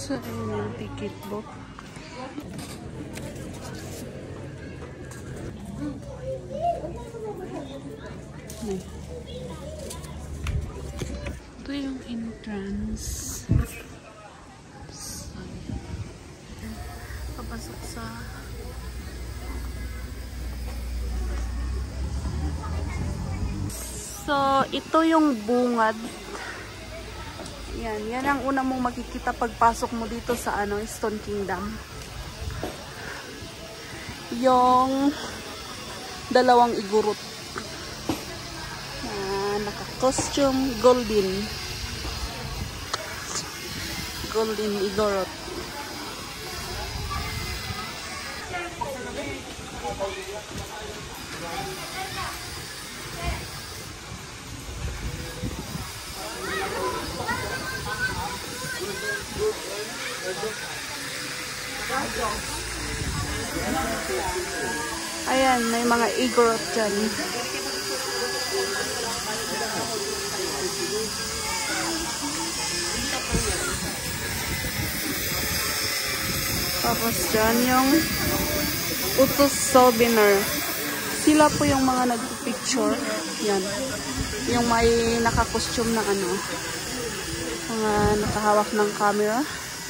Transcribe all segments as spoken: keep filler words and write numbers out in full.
So, ayun yung ticket book. Ay. Ito yung entrance. So, papasok sa So, ito yung bungad. Yan, yan ang una mong makikita pagpasok mo dito sa ano, Stone Kingdom. Yung dalawang igurot. Yan, naka-costume golden. Golden igurot. Ayan, may mga igorot dyan. Tapos dyan yung utos souvenir. Sila po yung mga nag-picture. Yan. Yung may naka-costume na ano. Mga nakahawak ng camera.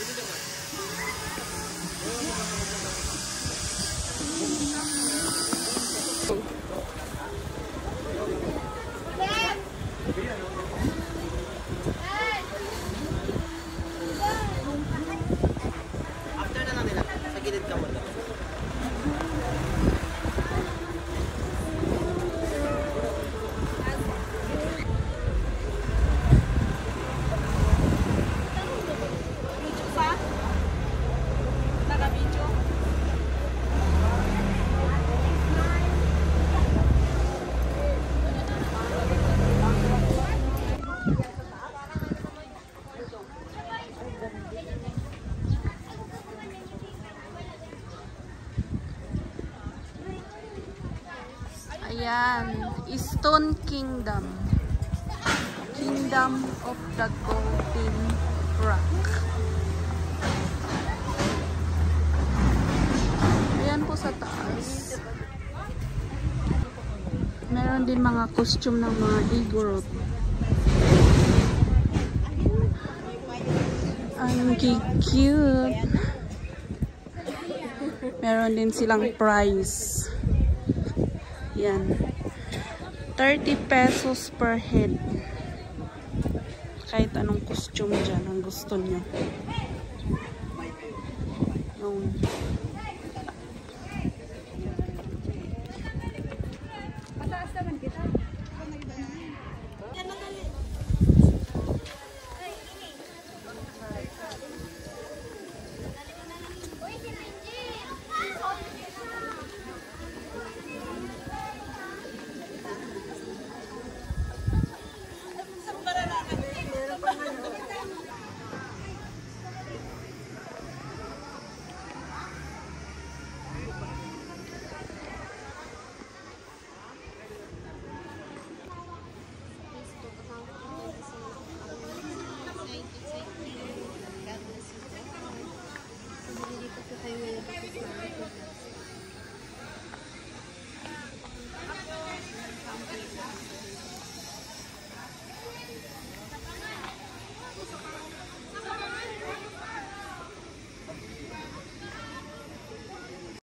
Ayan, Stone Kingdom. Kingdom of the Golden Rock. Ayan po sa taas. Meron din mga costume ng mga igorot. Ang cute. Meron din silang price. Yan. thirty pesos per head. Kahit anong costume dyan ang gusto nyo. Yung mataas naman kita.